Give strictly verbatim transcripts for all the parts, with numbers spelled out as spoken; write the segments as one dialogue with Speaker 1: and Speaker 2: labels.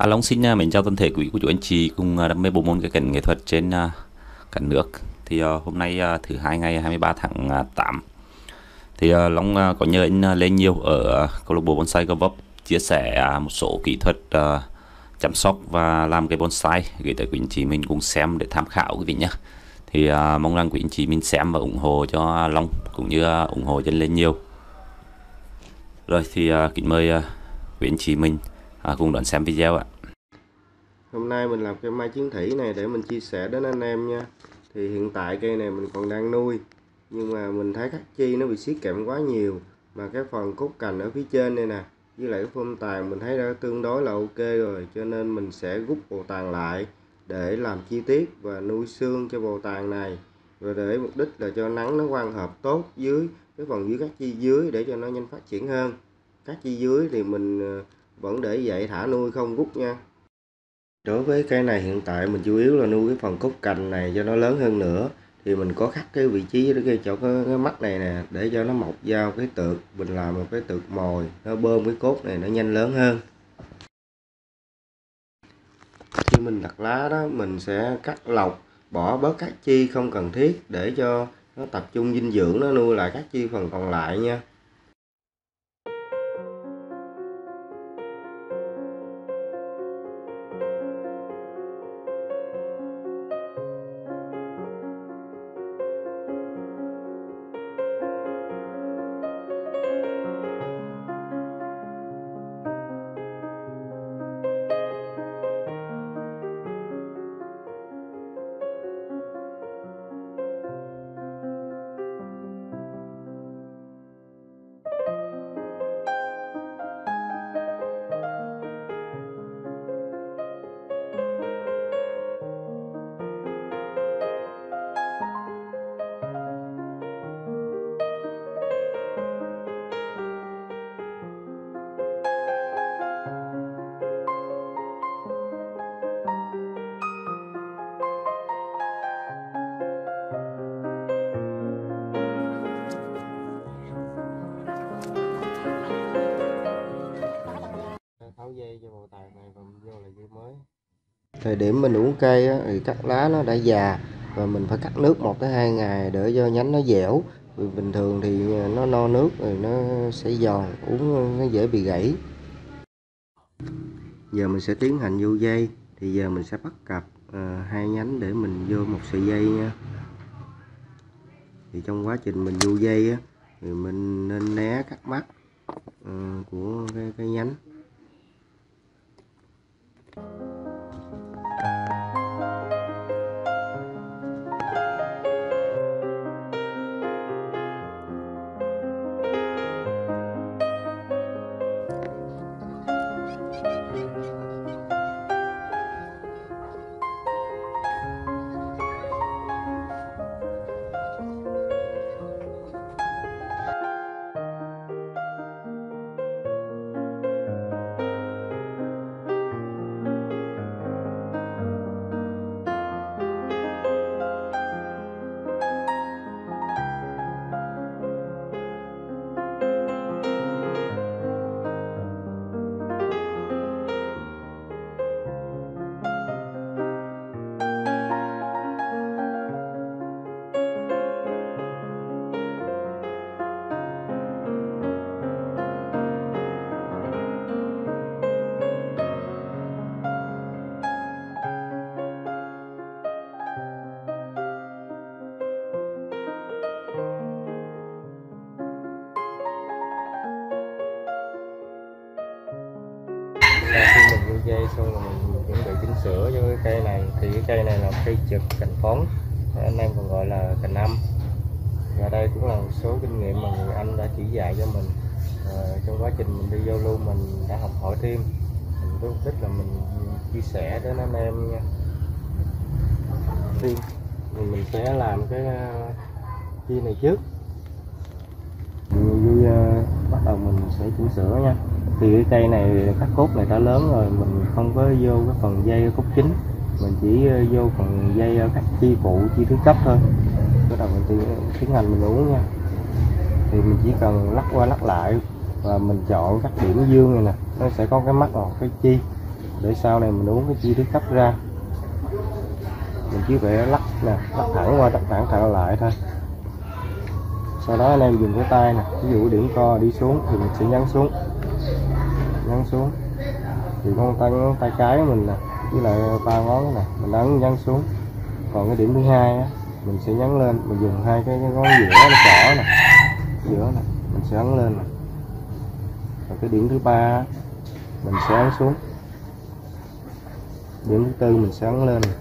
Speaker 1: À, Long xin à, mến chào toàn thể quý cô chú anh chị cùng à, đam mê bộ môn cây cảnh nghệ thuật trên à, cả nước. Thì à, hôm nay à, thứ hai ngày hai mươi ba tháng tám thì à, Long à, có nhờ anh à, Lê Nhiều ở à, câu lạc bộ bonsai Gò Vấp chia sẻ à, một số kỹ thuật à, chăm sóc và làm cây bonsai gửi tới quý anh chị mình cùng xem để tham khảo quý vị nhé. Thì à, mong rằng quý anh chị mình xem và ủng hộ cho Long cũng như à, ủng hộ cho Lê Nhiều. Rồi thì à, kính mời à, quý anh chị mình à, cùng đón xem video ạ.
Speaker 2: Hôm nay mình làm cây mai chiến thủy này để mình chia sẻ đến anh em nha. Thì hiện tại cây này mình còn đang nuôi, nhưng mà mình thấy các chi nó bị siết kẽm quá nhiều, mà cái phần cốt cành ở phía trên đây nè, với lại cái phôm tàn mình thấy đã tương đối là ok rồi, cho nên mình sẽ rút bồ tàn lại để làm chi tiết và nuôi xương cho bồ tàn này, và để mục đích là cho nắng nó quang hợp tốt dưới cái phần dưới các chi dưới để cho nó nhanh phát triển hơn. Các chi dưới thì mình vẫn để vậy thả nuôi không rút nha. Đối với cây này hiện tại mình chủ yếu là nuôi cái phần cốt cành này cho nó lớn hơn nữa, thì mình có khắc cái vị trí cái chỗ cái, cái mắt này nè để cho nó mọc vào cái tược, mình làm một cái tược mồi nó bơm cái cốt này nó nhanh lớn hơn. Khi mình đặt lá đó mình sẽ cắt lọc, bỏ bớt các chi không cần thiết để cho nó tập trung dinh dưỡng, nó nuôi lại các chi phần còn lại nha. Tháo dây cho bồ tàn này và vô là dây mới. Thời điểm mình uống cây á, thì cắt lá nó đã già và mình phải cắt nước một tới hai ngày để cho nhánh nó dẻo. Vì bình thường thì nó no nước rồi nó sẽ giòn, uống nó dễ bị gãy. Giờ mình sẽ tiến hành vô dây, thì giờ mình sẽ bắt cặp à, hai nhánh để mình vô một sợi dây nha. Thì trong quá trình mình vô dây á, thì mình nên né cắt mắt à, của cái, cái nhánh. Khi mình vô dây xong rồi mình chuẩn bị chỉnh sửa cho cái cây này, thì cái cây này là cây trực cành phóng, anh em còn gọi là cành âm. Và đây cũng là một số kinh nghiệm mà người anh đã chỉ dạy cho mình. À, trong quá trình mình đi giao lưu mình đã học hỏi thêm, mình có mục đích là mình chia sẻ đến anh em nha. Thì mình sẽ làm cái chi này trước. Vui uh, bắt đầu mình sẽ chỉnh sửa nha. Thì cái cây này các cốt này đã lớn rồi, mình không có vô cái phần dây cốt chính, mình chỉ vô phần dây các chi phụ, chi thứ cấp thôi. Bắt đầu mình tiến hành mình uống nha. Thì mình chỉ cần lắc qua lắc lại và mình chọn các điểm dương này nè, nó sẽ có cái mắt hoặc cái chi để sau này mình uống cái chi thứ cấp ra. Mình chỉ phải lắc nè, lắc thẳng qua, lắc thẳng thẳng lại thôi. Sau đó anh em dùng cái tay nè, ví dụ điểm co đi xuống thì mình sẽ nhấn xuống, nhấn xuống thì con tay ngón tay cái của mình nè với lại ba ngón nè mình ấn nhấn xuống. Còn cái điểm thứ hai á mình sẽ nhấn lên, mình dùng hai cái, cái ngón giữa nó trỏ nè, giữa nè mình sẽ ấn lên nè. Và cái điểm thứ ba mình sẽ ấn xuống, điểm thứ tư mình sẽ ấn lên.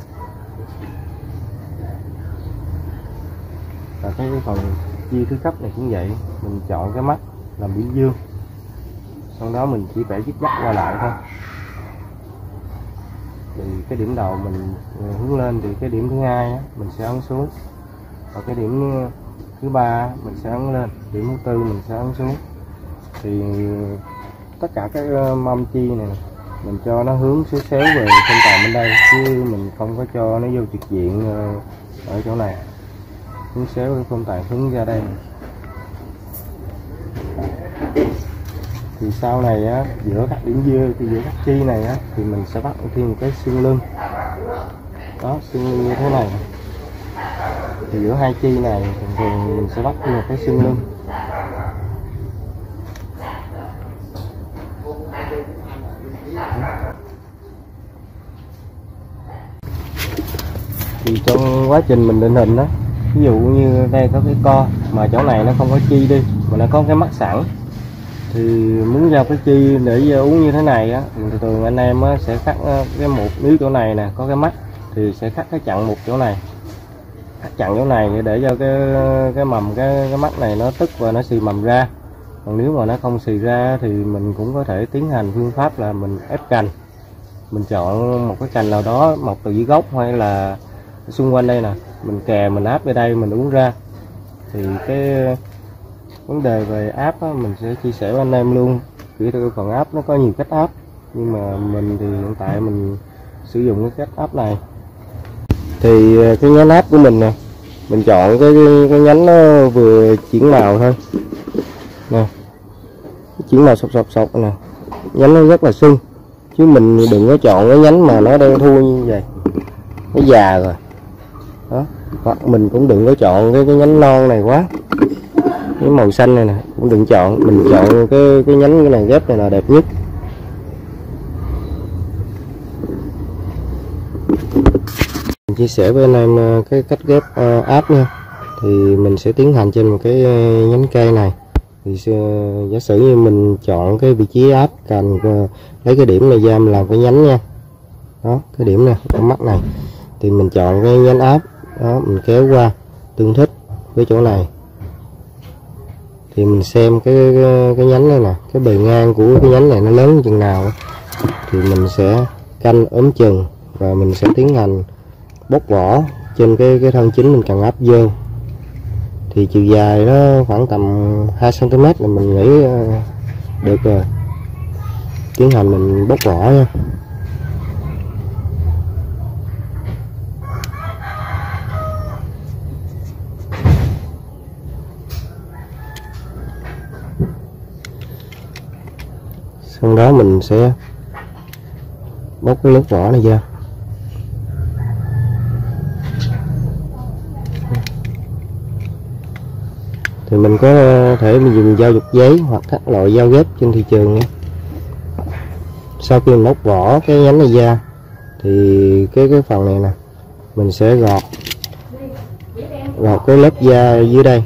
Speaker 2: Và cái phần chia thứ cấp này cũng vậy, mình chọn cái mắt làm điểm dương, sau đó mình chỉ vẽ zigzag qua lại thôi. Thì cái điểm đầu mình hướng lên thì cái điểm thứ hai á, mình sẽ ấn xuống, và cái điểm thứ ba mình sẽ ấn lên, điểm thứ tư mình sẽ ấn xuống. Thì tất cả các mâm chi này mình cho nó hướng xéo xéo về trên tàu bên đây, chứ mình không có cho nó vô trực diện ở chỗ này. Hướng xéo cái phong tài hướng ra đây. Thì sau này á, giữa các điểm dưa thì giữa các chi này á, thì mình sẽ bắt thêm một cái xương lưng. Đó, xương lưng như thế này. Thì giữa hai chi này thường thường mình sẽ bắt thêm một cái xương lưng. Thì trong quá trình mình định hình đó, ví dụ như đây có cái co mà chỗ này nó không có chi đi mà nó có cái mắt sẵn, thì muốn giao cái chi để uống như thế này á, thường thường anh em á, sẽ cắt cái một nếu chỗ này nè có cái mắt thì sẽ cắt cái chặn một chỗ này, cắt chặn chỗ này để cho cái cái mầm cái cái mắt này nó tức và nó xì mầm ra. Còn nếu mà nó không xì ra thì mình cũng có thể tiến hành phương pháp là mình ép cành, mình chọn một cái cành nào đó mọc từ dưới gốc hay là xung quanh đây nè, mình kè mình áp về đây mình uống ra. Thì cái vấn đề về áp á, mình sẽ chia sẻ với anh em luôn. Kỹ thuật phần áp nó có nhiều cách áp, nhưng mà mình thì hiện tại mình sử dụng cái cách áp này. Thì cái nhánh áp của mình nè, mình chọn cái cái nhánh nó vừa chuyển màu thôi nè, chuyển màu sọc sọc sọc nè, nhánh nó rất là sưng, chứ mình đừng có chọn cái nhánh mà nó đang thui như vậy, nó già rồi đó. Hoặc mình cũng đừng có chọn cái cái nhánh non này quá, cái màu xanh này nè cũng đừng chọn, mình chọn cái cái nhánh cái này ghép này là đẹp nhất. Mình chia sẻ với anh em cái cách ghép áp nha. Thì mình sẽ tiến hành trên một cái nhánh cây này. Thì giả sử như mình chọn cái vị trí áp cành, lấy cái điểm này ra mình làm cái nhánh nha. Đó, cái điểm này, cái mắt này thì mình chọn cái nhánh áp đó, mình kéo qua tương thích với chỗ này. Thì mình xem cái cái, cái nhánh này nè, cái bề ngang của cái nhánh này nó lớn chừng nào thì mình sẽ canh ốm chừng và mình sẽ tiến hành bóc vỏ trên cái cái thân chính mình cần áp vô. Thì chiều dài nó khoảng tầm hai xăng ti mét là mình nghĩ được rồi. Tiến hành mình bóc vỏ nha. Sau đó mình sẽ bóc cái lớp vỏ này ra. Thì mình có thể mình dùng dao dục giấy hoặc các loại dao ghép trên thị trường nha. Sau khi mình bóc vỏ cái nhánh này ra thì cái cái phần này nè mình sẽ gọt gọt cái lớp da dưới đây,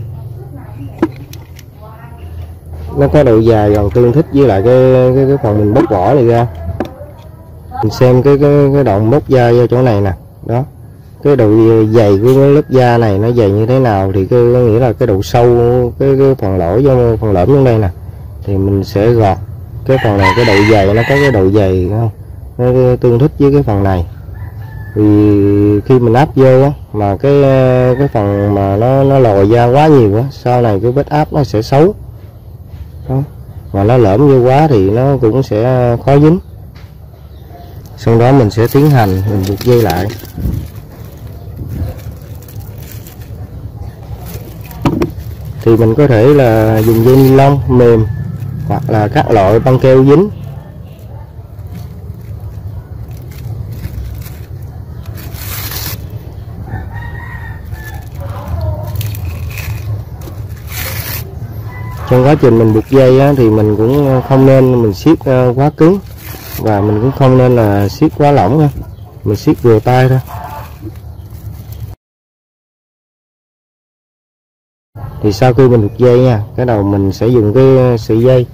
Speaker 2: nó có độ dài gần tương thích với lại cái cái, cái phần mình bóc vỏ này ra. Mình xem cái cái, cái đoạn bóc da ra chỗ này nè, đó cái độ dày của cái lớp da này nó dày như thế nào thì cái nghĩa là cái độ sâu cái, cái phần lỗ do phần lõm trong đây nè, thì mình sẽ gọt cái phần này, cái độ dày nó có cái độ dày không, nó tương thích với cái phần này. Thì khi mình áp vô á, mà cái cái phần mà nó nó lòi ra quá nhiều á, sau này cái vết áp nó sẽ xấu đó. Mà nó lõm vô quá thì nó cũng sẽ khó dính. Sau đó mình sẽ tiến hành mình buộc dây lại. Thì mình có thể là dùng dây ni lông mềm hoặc là các loại băng keo dính. trong quá trình mình buộc dây á, thì mình cũng không nên mình siết quá cứng và mình cũng không nên là siết quá lỏng nha. Mình siết vừa tay thôi. Thì sau khi mình buộc dây nha, cái đầu mình sẽ dùng cái sợi dây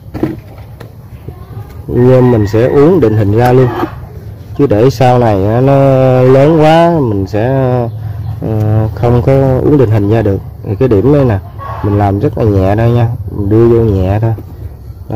Speaker 2: nhưng mình sẽ uốn định hình ra luôn, chứ để sau này nó lớn quá mình sẽ không có uốn định hình ra được. Thì cái điểm này nè mình làm rất là nhẹ thôi nha, mình đưa vô nhẹ thôi đó,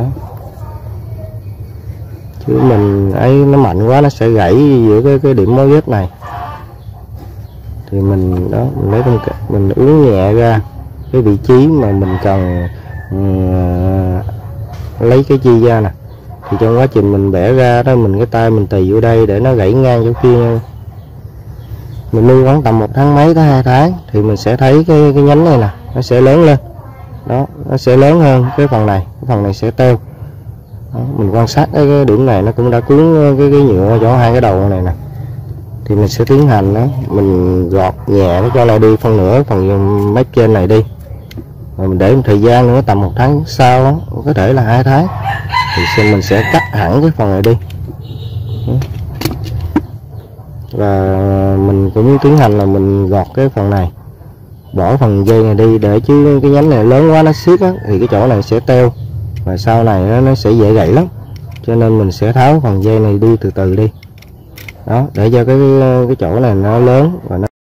Speaker 2: chứ mình ấy nó mạnh quá nó sẽ gãy giữa cái cái điểm mối ghép này. Thì mình đó mình lấy con mình uốn nhẹ ra cái vị trí mà mình cần uh, lấy cái chi ra nè. Thì trong quá trình mình bẻ ra đó, mình cái tay mình tì vô đây để nó gãy ngang chỗ kia nha. Mình nuôi khoảng tầm một tháng mấy tới hai tháng thì mình sẽ thấy cái cái nhánh này nè nó sẽ lớn lên đó, nó sẽ lớn hơn cái phần này, cái phần này sẽ teo đó, mình quan sát cái, cái điểm này nó cũng đã cuốn cái cái nhựa chỗ hai cái đầu này nè. Thì mình sẽ tiến hành đó, mình gọt nhẹ nó cho lại đi phân nửa phần mép trên này đi, rồi mình để một thời gian nữa tầm một tháng sau đó, có thể là hai tháng thì mình sẽ cắt hẳn cái phần này đi. Và mình cũng tiến hành là mình gọt cái phần này, bỏ phần dây này đi, để chứ cái nhánh này lớn quá nó siết á, thì cái chỗ này sẽ teo và sau này nó, nó sẽ dễ gãy lắm, cho nên mình sẽ tháo phần dây này đi từ từ đi đó, để cho cái cái chỗ này nó lớn và nó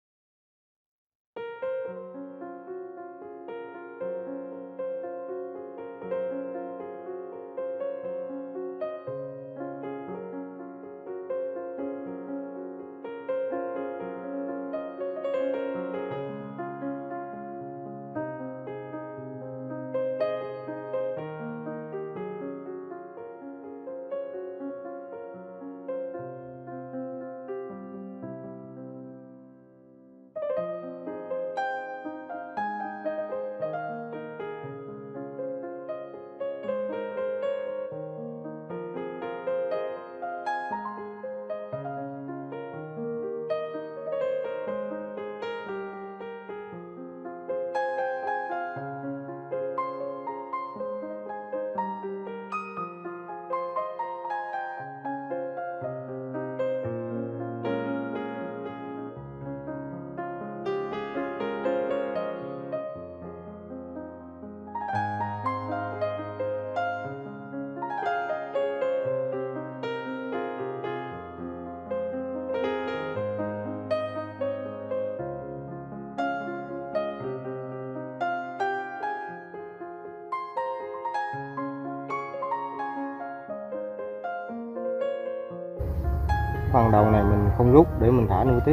Speaker 2: phần đầu này mình không rút để mình thả nuôi tiếp.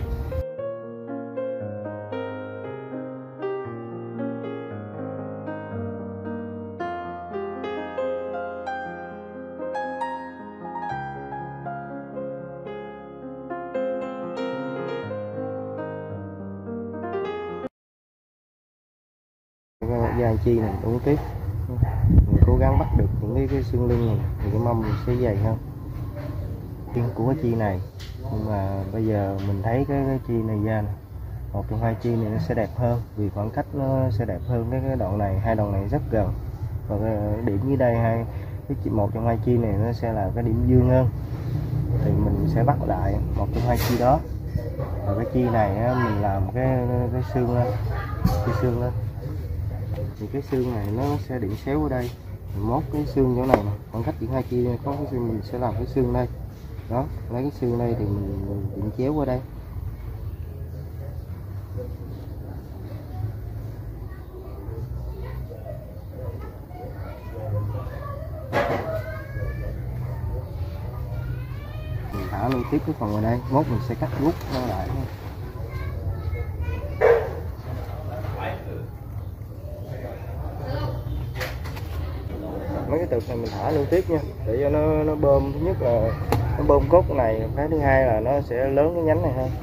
Speaker 2: Dàn chi này uống tiếp, mình cố gắng bắt được những cái, cái xương lưng này thì cái mâm mình sẽ dày hơn chân của cái chi này. Nhưng mà bây giờ mình thấy cái, cái chi này ra này, một trong hai chi này nó sẽ đẹp hơn vì khoảng cách nó sẽ đẹp hơn. Cái, cái đoạn này hai đoạn này rất gần, và cái điểm dưới đây hai cái chi, một trong hai chi này nó sẽ là cái điểm dương hơn, thì mình sẽ bắt lại một trong hai chi đó. Và cái chi này á, mình làm cái cái xương lên, cái xương lên thì cái xương này nó sẽ điểm xéo ở đây, mình mốt cái xương chỗ này, khoảng cách giữa hai chi này có cái xương, mình sẽ làm cái xương đây đó, lấy cái xương đây thì mình, mình điểm chéo qua đây. Mình thả luôn tiếp cái phần ở đây, mốt mình sẽ cắt rút nó lại. Mấy cái tược này mình thả luôn tiếp nha, để cho nó nó bơm. Thứ nhất là nó bơm cốt cái này, cái thứ hai là nó sẽ lớn cái nhánh này hơn.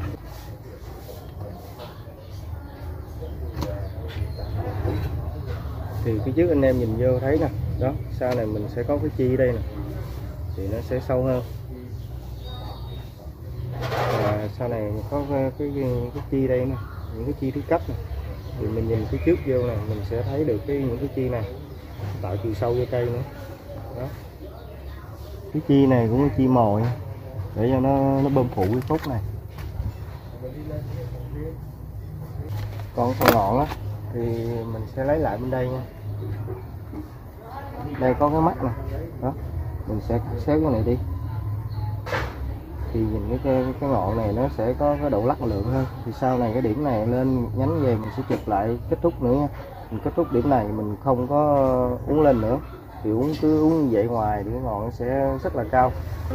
Speaker 2: Thì phía trước anh em nhìn vô thấy nè, đó sau này mình sẽ có cái chi đây nè, thì nó sẽ sâu hơn. Và sau này có cái cái, cái chi đây nè, những cái chi thứ cấp này, thì mình nhìn phía trước vô này mình sẽ thấy được cái những cái chi này tạo chiều sâu cho cây nữa. Đó. Cái chi này cũng chi mồi để cho nó nó bơm phụ cái khúc này. Còn phần ngọn á thì mình sẽ lấy lại bên đây nha. Đây có cái mắt nè, đó mình sẽ cắt xéo cái này đi thì nhìn cái, cái cái ngọn này nó sẽ có cái độ lắc lượng hơn. Thì sau này cái điểm này lên nhánh về mình sẽ chụp lại kết thúc nữa nha. Mình kết thúc điểm này mình không có uốn lên nữa, thì uốn cứ uốn như vậy ngoài thì cái ngọn nó sẽ rất là cao.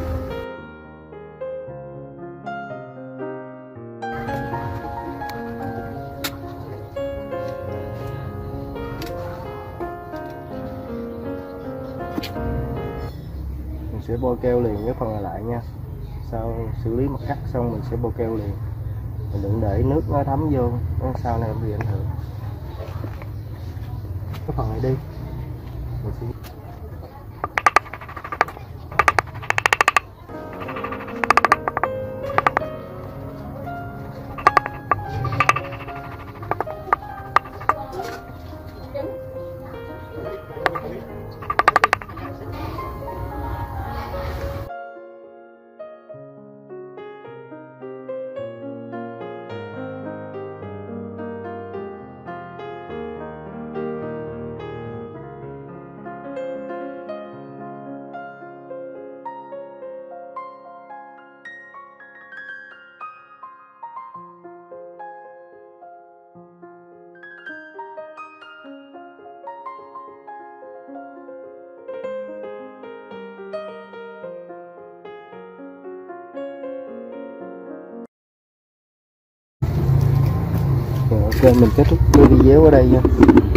Speaker 2: Mình sẽ bôi keo liền cái phần này lại nha. Sau xử lý mặt cắt xong mình sẽ bôi keo liền, mình đừng để nước nó thấm vô, sau này bị ảnh hưởng. Cái phần này đi mình sẽ... Rồi, ok mình kết thúc video ở đây nha.